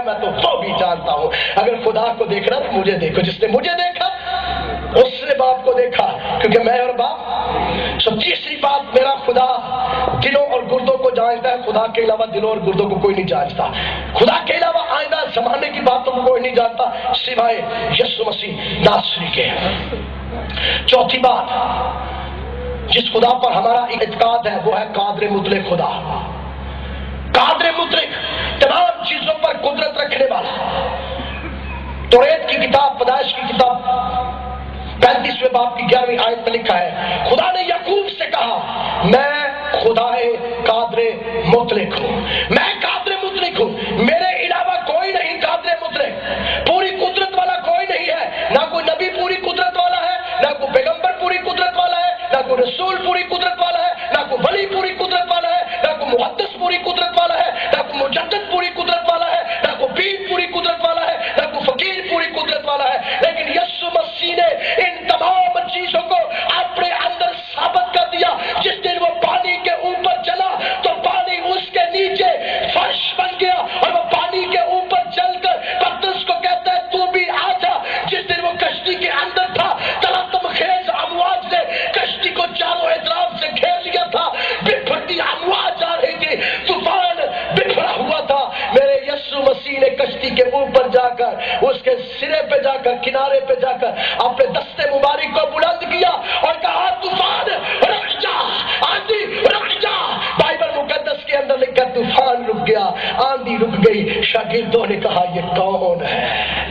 میں تو وہ بھی جانتا ہوں۔ اگر خدا کو دیکھنا تو مجھے دیکھو، جس نے مجھے دیکھا اس نے باپ کو دیکھا، کیونکہ میں اور باپ۔ تیسری بات، میرا خدا دلوں اور گردوں کو جانتا ہے، خدا کے علاوہ دلوں اور گردوں کو کوئی نہیں جانتا۔ خدا کے علاوہ آئندہ زمانے کی باتوں کو کوئی نہیں جانتا سوائے یسوع مسیح ناصری کے۔ چوتھی بات، جس خدا پر ہمارا اعتقاد ہے وہ ہے قادر مطلق خدا۔ قادر مطلق، تمام چیزوں پر قدرت رکھنے والا۔ توریت کی کتاب، پیدائش کی کتاب 35ویں باب کی 11ویں آیت میں لکھا ہے، خدا نے یعقوب سے کہا میں خدا قادر مطلق ہوں، میں قادر مطلق ہوں، میرے علاوہ کوئی نہیں قادر مطلق۔ پوری قدرت والا کوئی نہیں ہے، نہ کوئی نبی پوری قدرت والا ہے، نہ کوئی پیغمبر پوری قدرت والا ہے، نہ کوئی رسول پوری قدرت والا ہے، نہ کوئی ولی پوری قدرت والا ہے، نہ کوئی محدث پوری قدرت والا ہے، نہ کوئی مجدد پوری قدرت والا ہے، نہ کوئی پیر پوری قدرت والا ہے، نہ کوئی فقیر پوری قدرت والا ہے، لیکن یسوع مسیح نے ان تمام چیزوں کو اپنے اندر ثابت کر دیا۔ جس دن وہ پانی کے اوپر چلا تو پانی اس کے نیچے فرش بن گیا، اور وہ پانی کے اوپر چل کر پترس کو کہتا ہے تو بھی آ جا۔ جس دن وہ کشتی کے اندر تھا، تلاطم خیز امواج نے کشتی کو چاروں اطراف سے گھیر لیا تھا، بکھرتی امواج آ رہی تھی، طوفان بکھرا ہوا تھا۔ میرے یسوع مسیح نے کشتی کے اوپر جا کر، اس کے سرے پہ جا کر، کنارے پہ جا کر اپنے دستے مبارک کو بلند کیا اور کہا طوفان رک جا، آندھی رک جا۔ بائبل مقدس کے اندر لکھا طوفان رک گیا، آندھی رک گئی۔ شاگردوں نے کہا یہ کون ہے؟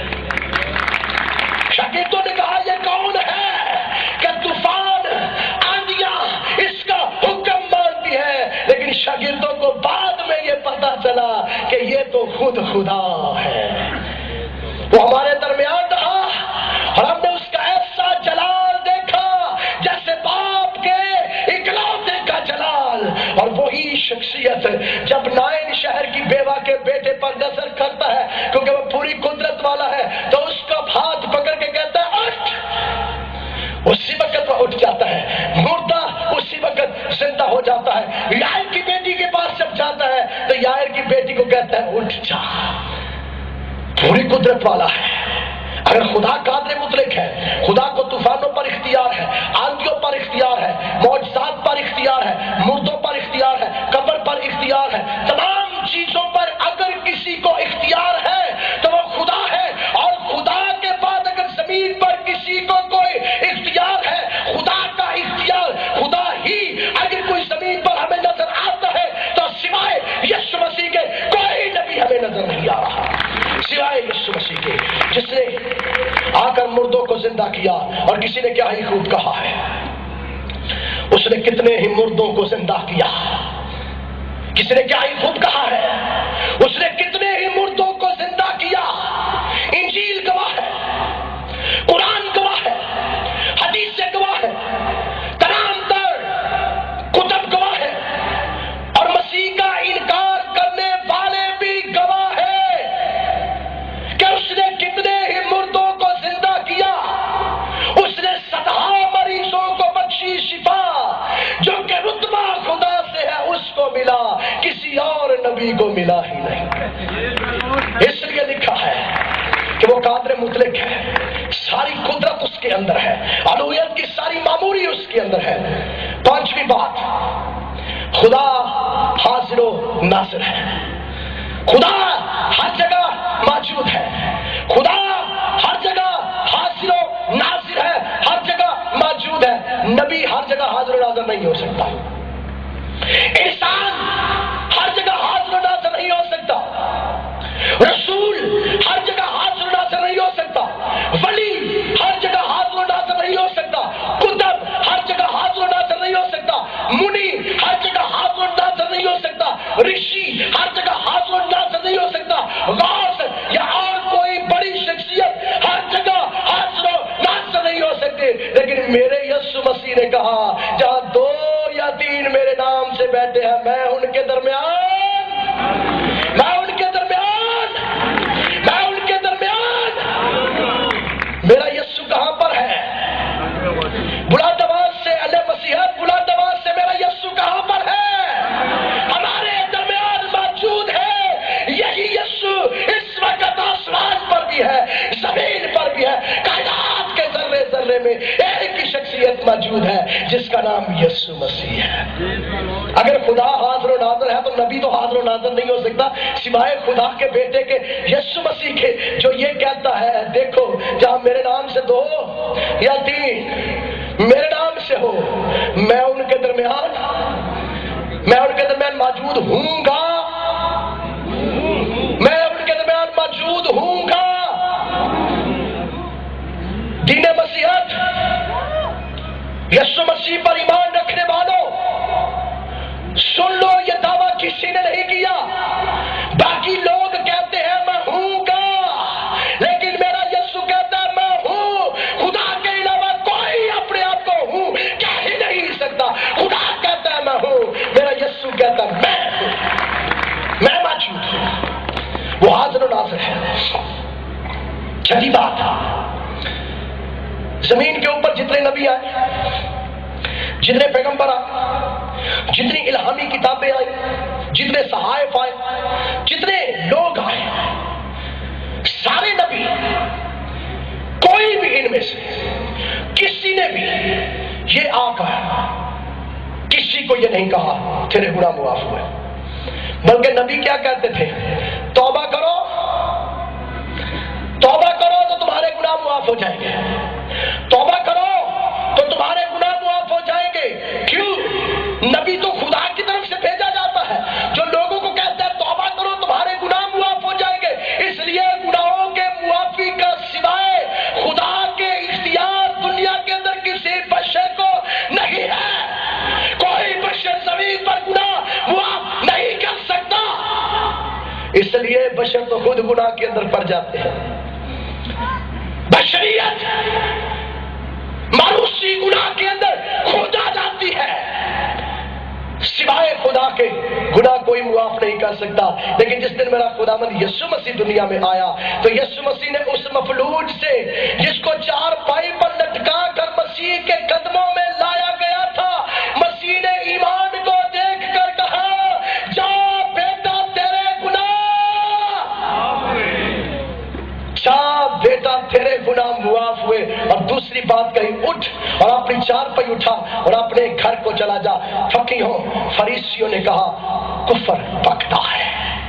شاگردوں نے کہا یہ کون ہے کہ طوفان آندھیاں اس کا حکم مانتی ہے؟ لیکن شاگردوں کو بعد میں یہ پتا چلا کہ یہ تو خود خدا ہے۔ وہ ہمارے درمیان رہا اور ہم نے اس کا ایسا جلال دیکھا جیسے باپ کے اکلوتے کا جلال۔ اور وہی شخصیت جب نائن شہر کی بیوہ کے بیٹے پر نظر کرتا ہے، کیونکہ وہ پوری قدرت والا ہے، تو اس کا ہاتھ پکڑ کے کہتا ہے اٹھ۔ اسی وقت وہ اٹھ جاتا ہے، مردہ اسی وقت زندہ ہو جاتا ہے۔ یائر کی بیٹی کے پاس جب جاتا ہے تو یائر کی بیٹی کو کہتا ہے اٹھ جا، پوری قدرت والا ہے۔ اگر خدا قادر مطلق ہے، خدا کو طوفانوں پر اختیار ہے، آندھیوں پر اختیار ہے، معجزات پر اختیار ہے، مردوں پر اختیار ہے، قبر پر اختیار ہے، تمام چیزوں پر اگر کسی کو اختیار ہے تو وہ خدا ہے۔ اور خدا کے بعد اگر زمین پر کسی کو کوئی اختیار ہے، خدا کا اختیار، خدا ہی اگر کوئی زمین پر ہمیں نظر آتا ہے تو سوائے یسوع مسیح کے کوئی نبی ہمیں نظر نہیں آ رہا، سوائے یسوع مسیح کے، جس نے آ کر مردوں کو زندہ کیا۔ اور کسی نے کیا ہی خوب کہا ہے، اس نے کتنے ہی مردوں کو زندہ کیا۔ کسی نے کیا ہی خوب کہا ہے، اس نے کتنے ہی مردوں کو زندہ کیا۔ انجیل گواہ ہے، قرآن گواہ ہے، حدیثیں گواہ ہے، تمام تر کتب گواہ ہے، اور مسیح کا انکار کرنے والے بھی گواہ ہے کہ اس نے کتنے ہی مردوں کو زندہ کیا۔ اس نے 100 مریضوں کو بخشی شفا، جو کہ رتبہ خدا سے ہے اس کو ملا، کسی اور نبی کو ملا ہی نہیں۔ اس لیے لکھا ہے کہ وہ قادر مطلق ہے، ساری قدرت اس کے اندر ہے، الوہیت کی ساری معموری اس کے اندر ہے۔ پانچویں بات، خدا حاضر و ناظر ہے، خدا ہر جگہ موجود ہے، خدا ہر جگہ حاضر و ناظر ہے، ہر جگہ موجود ہے۔ نبی ہر جگہ حاضر و ناظر نہیں ہو سکتا، انسان ہر جگہ حاضر و ناظر نہیں ہو سکتا، رسول ہر جگہ حاضر و ناظر نہیں ہو سکتا، ولی ہر جگہ حاضر و ناظر نہیں ہو سکتا، کتب ہر جگہ حاضر و ناظر نہیں ہو سکتا، منی ہر جگہ حاضر و ناظر نہیں ہو سکتا، رشی ہر جگہ حاضر و ناظر نہیں ہو سکتا، غوث یا اور کوئی بڑی شخصیت ہر جگہ حاضر و ناظر نہیں ہو سکتے۔ لیکن میرے یسوع مسیح نے کہا جہاں 2 یا 3 میرے نام سے بیٹھے ہیں میں موجود ہے جس کا نام یسوع مسیح ہے۔ اگر خدا حاضر و ناظر ہے تو نبی تو حاضر و ناظر نہیں ہو سکتا سوائے خدا کے بیٹے کے یسوع مسیح کے، جو یہ کہتا ہے دیکھو جہاں میرے نام سے 2 یا 3 میرے نام سے ہو میں ان کے درمیان موجود ہوں گا، میں ان کے درمیان موجود ہوں گا۔ دین مسیحیت، یسوع مسیح پر ایمان رکھنے والوں سن لو، یہ دعویٰ کسی نے نہیں کیا۔ باقی لوگ کہتے ہیں میں ہوں گا، لیکن میرا یسوع کہتا ہے میں ہوں۔ خدا کے علاوہ کوئی اپنے آپ کو ہوں کہہ ہی نہیں سکتا۔ خدا کہتا ہے میں ہوں، میرا یسوع کہتا ہے میں ہوں، میں موجود ہوں۔ وہ حاضر و ناظر ہے۔ چھٹی بات، زمین کے اوپر جتنے نبی آئے، جتنے پیغمبر آئے، جتنی الہامی کتابیں آئی، جتنے صحائف آئے، جتنے لوگ آئے، سارے نبی، کوئی بھی ان میں سے کسی نے بھی یہ آ کر کسی کو یہ نہیں کہا تیرے گناہ معاف ہوئے، بلکہ نبی کیا کہتے تھے؟ توبہ کرو، توبہ کرو تو تمہارے گناہ معاف ہو جائیں گے، توبہ کرو تو تمہارے گناہ معاف ہو جائیں گے۔ کیوں؟ نبی تو خدا کی طرف سے بھیجا جاتا ہے جو لوگوں کو کہتا ہے توبہ کرو تمہارے گناہ معاف ہو جائیں گے۔ اس لیے گناہوں کے معافی کا سوائے خدا کے اختیار دنیا کے اندر کسی بشر کو نہیں ہے۔ کوئی بشر زمین پر گناہ معاف نہیں کر سکتا، اس لیے بشر تو خود گناہ کے اندر پڑ جاتے ہیں۔ بشریت مانوسی گناہ کے اندر خود آ جاتی ہے، سوائے خدا کے گناہ کوئی معاف نہیں کر سکتا۔ لیکن جس دن میرا خداوند یسوع مسیح دنیا میں آیا تو یسوع مسیح نے اس مفلوج سے جس کو 4 پائی پر لٹکا کر مسیح کے قدموں میں لایا گیا تھا، مسیح نے ایمان کو دیکھ کر کہا جا بیٹا تیرے گناہ، جا بیٹا تیرے گناہ معاف ہوئے۔ اور دوسری بات کہی اٹھ اور اپنی 4 پائی اٹھا اور اپنے گھر کو چلا جا۔ فقیہوں فریسیوں نے کہا کفر بکتا ہے،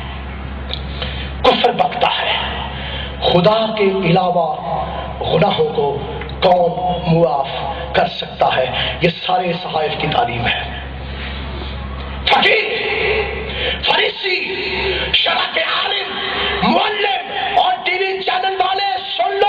کفر بکتا ہے، خدا کے علاوہ گناہوں کو کون معاف کر سکتا ہے؟ یہ سارے صحائف کی تعلیم ہے۔ فقیہ، فریسی، شرع کے عالم، معلم اور ٹی وی چینل والے سن لو،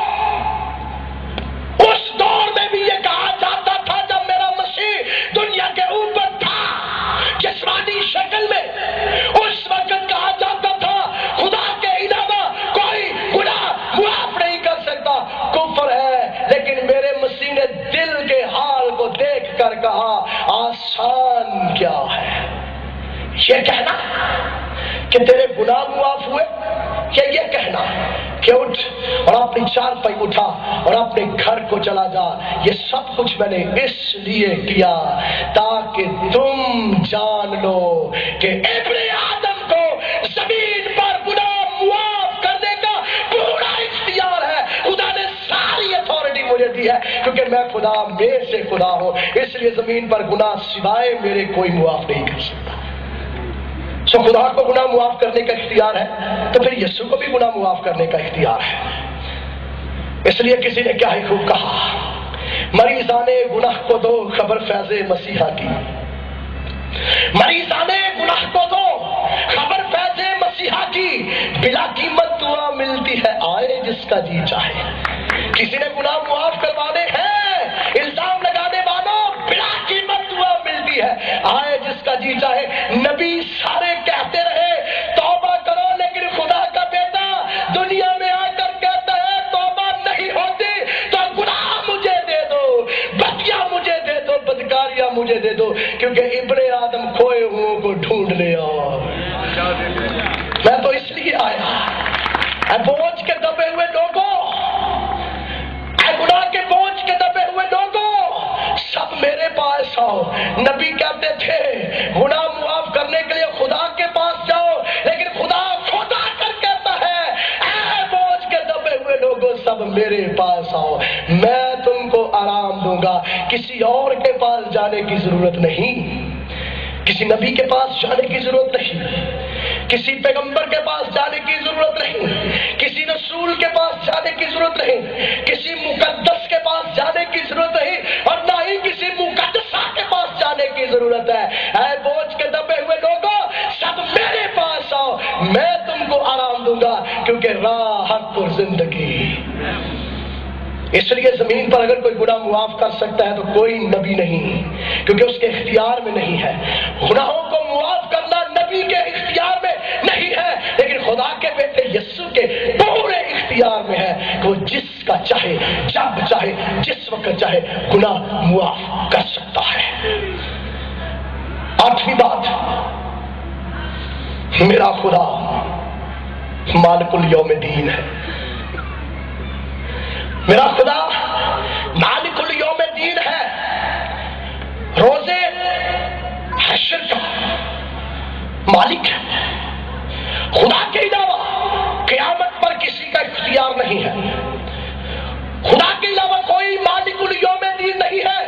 اس دور میں بھی یہ کہا جاتا تھا جب میرا مسیح دنیا کے اوپر تھا جسمانی شکل میں، اس وقت کہا جاتا تھا خدا کے علاوہ کوئی گناہ معاف نہیں کر سکتا، کفر ہے۔ لیکن میرے مسیح نے دل کے حال کو دیکھ کر کہا آسان کیا ہے یہ کہنا کہ تیرے گناہ معاف ہوئے، یا یہ کہنا کہ اٹھ اور اپنی 4 پائی اٹھا اور اپنے گھر کو چلا جا۔ یہ سب کچھ میں نے اس لیے کیا تاکہ تم جان لو کہ ابن آدم کو زمین پر گناہ معاف کرنے کا پورا اختیار ہے۔ خدا نے ساری اتھارٹی مجھے دی ہے کیونکہ میں خدا میں سے خدا ہوں، اس لیے زمین پر گناہ سوائے میرے کوئی معاف نہیں کر سکتا۔ سو خدا کو گناہ معاف کرنے کا اختیار ہے تو پھر یسوع کو بھی گناہ معاف کرنے کا اختیار ہے۔ اس لیے کسی نے کیا ہی خوب کہا، مریضانے گناہ کو دو خبر فیض مسیحا کی، مریضانے گناہ کو دو خبر فیض مسیحا کی، بلا قیمت دعا ملتی ہے آئے جس کا جی چاہے۔ کسی نے گناہ معاف کروانے ہیں، الزام لگانے والوں بلا قیمت دعا ملتی ہے آئے جس کا جی چاہے۔ نبی سارے کہتے رہے توبہ کرو، لیکن خدا کا بیٹا دنیا میں آ کر کہتا ہے توبہ نہیں ہوتی تو گناہ مجھے دے دو، بدیاں مجھے دے دو، بدکاریاں مجھے دے دو، کیونکہ ابن آدم کھوئے ہوئوں کو ڈھونڈنے آیا۔ میں تو اس لیے آیا، اے بوجھ کے دبے ہوئے لوگوں، اے گناہ کے بوجھ کے دبے ہوئے لوگوں، سب میرے پاس آؤ۔ نبی کہتے تھے گناہ معاف کرنے کے لیے خدا کے پاس جاؤ، لیکن خدا خود آ کر کہتا ہے اے بوجھ کے دبے ہوئے لوگوں سب میرے پاس آؤ، میں تم کو آرام دوں گا۔ کسی اور کے پاس جانے کی ضرورت نہیں، کسی نبی کے پاس جانے کی ضرورت نہیں، کسی پیغمبر کے پاس جانے کی ضرورت نہیں، کسی رسول کے پاس جانے کی ضرورت نہیں، کسی مقدس کے پاس جانے کی ضرورت نہیں، اور نہ ہی کسی مقدسہ کے پاس جانے کی ضرورت ہے۔ اے بوجھ کے دبے ہوئے لوگوں، سب میرے پاس آؤ، میں تم کو آرام دوں گا، کیونکہ راہ حق اور زندگی۔ اس لیے زمین پر اگر کوئی گناہ معاف کر سکتا ہے تو کوئی نبی نہیں، کیونکہ اس کے اختیار میں نہیں ہے۔ گناہوں کو معاف کرنا نبی کے اختیار میں نہیں ہے، لیکن خدا کے بیٹے یسوع کے پورے اختیار میں ہے کہ وہ جس کا چاہے، جب چاہے، جس وقت چاہے گناہ معاف کر سکتا ہے۔ آٹھویں بات، میرا خدا مالک الیوم الدین ہے۔ میرا خدا مالک الیوم الدین ہے، روزے حشر کا مالک ہے۔ خدا کے علاوہ قیامت پر کسی کا اختیار نہیں ہے، خدا کے علاوہ کوئی مالک الیوم الدین نہیں ہے۔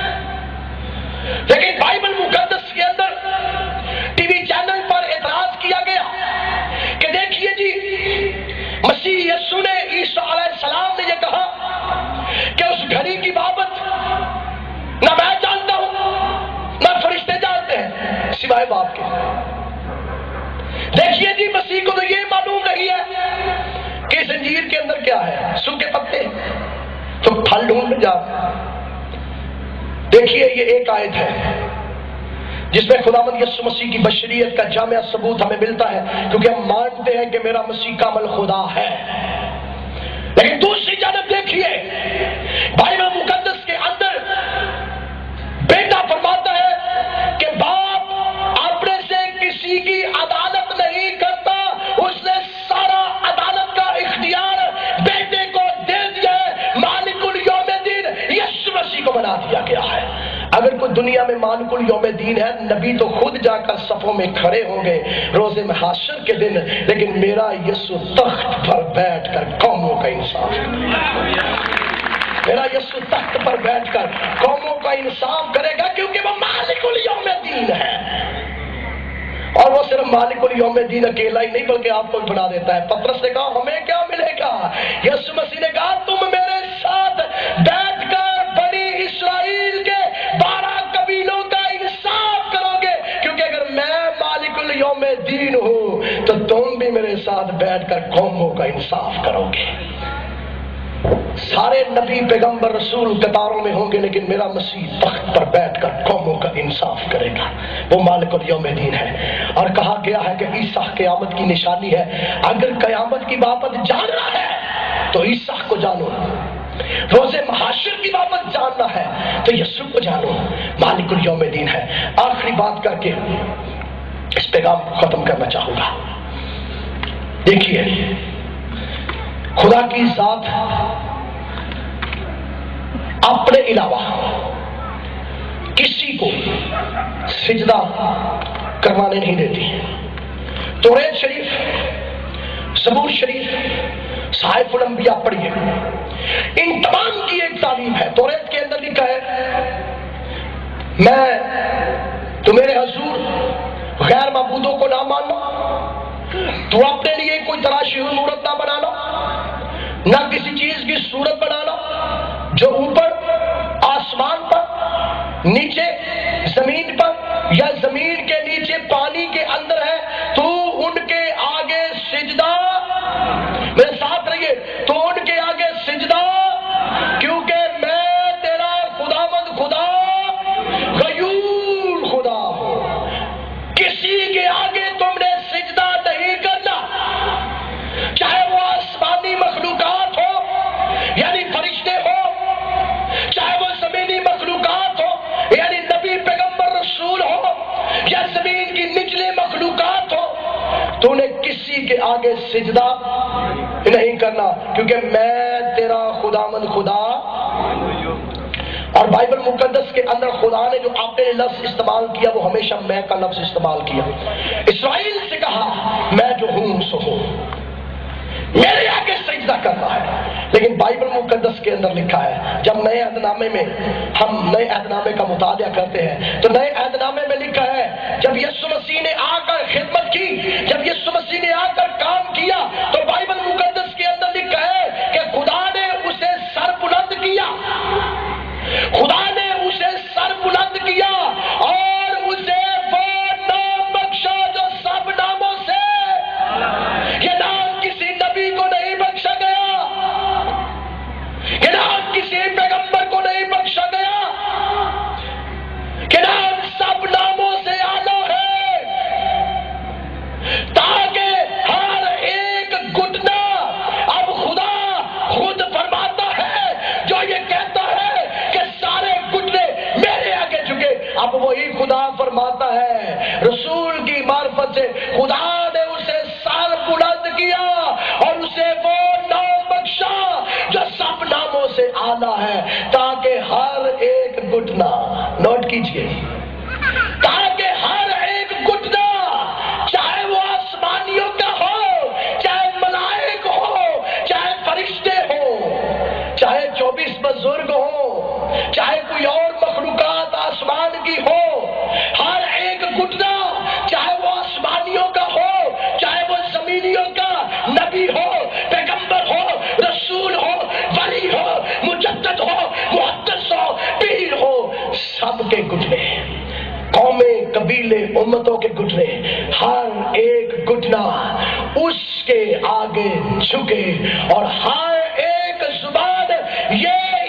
لیکن بائبل مقدس کے اندر ٹی وی چینل پر اعتراض کیا گیا کہ دیکھیے جی، مسیح یسوع نے، عیسیٰ علیہ السلام نے یہ کہا کہ اس گھڑی کی بابت نہ میں جانتا ہوں نہ فرشتے جانتے ہیں سوائے باپ کے۔ دیکھیے جی، مسیح کو تو یہ معلوم نہیں ہے کہ اس انجیر کے اندر کیا ہے، سوکھے پتے، تو پھل ڈھونڈ جا۔ دیکھیے یہ ایک آیت ہے جس میں خداوند یسوع مسیح کی بشریت کا جامع ثبوت ہمیں ملتا ہے، کیونکہ ہم مانتے ہیں کہ میرا مسیح کامل خدا ہے۔ لیکن دوسری جانب دیکھیے، بائبل مقدس کے اندر بیٹا فرماتا ہے کہ باپ اپنے سے کسی کی عدالت نہیں کرتا، اس نے سارا عدالت کا اختیار بیٹے کو دے دیا ہے۔ مالک الیوم الدین یسوع مسیح کو بنا دیا گیا ہے۔ اگر کوئی دنیا میں مالک الیوم الدین ہے، نبی تو خود جا کر صفوں میں کھڑے ہوں گے روزے محشر کے دن، لیکن میرا یسوع تخت پر بیٹھ کر قوموں کا انصاف کرے گا۔ میرا یسوع تخت پر بیٹھ کر قوموں کا انصاف کرے گا، کیونکہ وہ مالک الیوم الدین ہے۔ اور وہ صرف مالک الیوم الدین اکیلا ہی نہیں بلکہ آپ کو بھی بنا دیتا ہے۔ پطرس نے کہا ہمیں کیا ملے گا؟ یسوع مسیح نے کہا تم میرے ساتھ بیٹھ کر بنی اسرائیل کے 12 قبیلوں کا انصاف کرو گے، کیونکہ اگر میں مالک الیوم الدین ہوں تو تم بھی میرے ساتھ بیٹھ کر قوموں کا انصاف کرو گے۔ سارے نبی پیغمبر رسول قطاروں میں ہوں گے، لیکن میرا مسیح تخت پر بیٹھ کر قوموں کا انصاف کرے گا، وہ مالک الیوم الدین ہے۔ اور کہا گیا ہے کہ عیسیٰ قیامت کی نشانی ہے۔ اگر قیامت کی بابت جاننا ہے تو عیسیٰ کو جانو، روزے محشر کی بابت جاننا ہے تو یسوع کو جانو، مالک الیوم الدین ہے۔ آخری بات کر کے اس پیغام کو ختم کرنا چاہوں گا۔ دیکھیے، خدا کی ذات اپنے علاوہ کسی کو سجدہ کروانے نہیں دیتی۔ توریت شریف، زبور شریف، صحائف الانبیاء پڑھیے، ان تمام کی ایک تعلیم ہے۔ توریت کے اندر لکھا ہے میں تمہارے حضور غیر معبودوں کو نہ ماننا، تو اپنے لیے کوئی تراشی ہوئی مورت نہ بنانا، نہ کسی چیز کی صورت بنانا جو اوپر آسمان پر، نیچے زمین پر یا زمین کے نیچے پانی کے اندر ہے، تو ان کے آگے سجدہ، میرے ساتھ رہیے، تو ان کے آگے سجدہ، کیونکہ میں تیرا خداوند خدا غیور خدا ہوں۔ کسی کے آگے تم نے سجدہ نہیں کرنا، چاہے وہ آسمانی مخلوقات ہو یعنی فرشتے ہو، چاہے وہ زمینی مخلوقات ہو یعنی نبی پیغمبر رسول ہو، یا زمین کی نچلی مخلوقات ہو، تو نے کسی کے آگے سجدہ نہیں کرنا، کیونکہ میں تیرا خداوند خدا۔ اور بائبل مقدس کے اندر خدا نے جو اپنے لفظ استعمال کیا وہ ہمیشہ میں کا لفظ استعمال کیا۔ اسرائیل سے کہا میں جو ہوں سو ہوں، میرے آگے سجدہ کرنا ہے، لیکن بائبل مقدس کے اندر لکھا ہے، جب نئے عہد نامے میں ہم نئے عہد نامے کا مطالعہ کرتے ہیں تو نئے عہد نامے میں لکھا ہے جب یسوع مسیح نے آ کر خدمت کی، جب یسوع مسیح نے آ کر کام کیا تو بائبل مقدس کے اندر لکھا ہے کہ خدا نے اسے سر بلند کیا، خدا نے اسے سر بلند کیا اور اسے وہ نام بخشا جو سب ناموں سے، یہ نام کسی نبی کو نہیں بخشا گیا، یہ نام کسی پیغمبر کو نہیں بخشا گیا، یہ نام سب ناموں سے اعلیٰ ہے تاکہ ہر ایک گھٹنا، اب خدا خود فرماتا ہے جو یہ کہتا ہے کہ سارے گھٹنے میرے آگے جھکے، اب وہی خدا فرماتا ہے رسول کی معرفت سے خدا نے اسے سر بلند کیا اور اسے وہ نام بخشا جو سب ناموں سے اعلیٰ ہے تاکہ ہر ایک گھٹنا، نوٹ کیجئے، تاکہ ہر ایک گھٹنا، چاہے وہ آسمانیوں کا ہو، چاہے ملائک ہو، چاہے فرشتے ہو، چاہے 24 بزرگ ہو، چاہے کوئی اور مخلوقات آسمان کی ہو، ہر ایک گھٹنا، چاہے وہ آسمانیوں کا ہو، چاہے وہ زمینیوں کا، نبی ہو، پیغمبر ہو، رسول ہو، ولی ہو، مجدد ہو، محدث ہو، پیر ہو، سب کے گھٹنے، قومیں، قبیلے، امتوں کے گھٹنے، ہر ایک گھٹنا اس کے آگے جھکے اور ہر ایک زبان یہ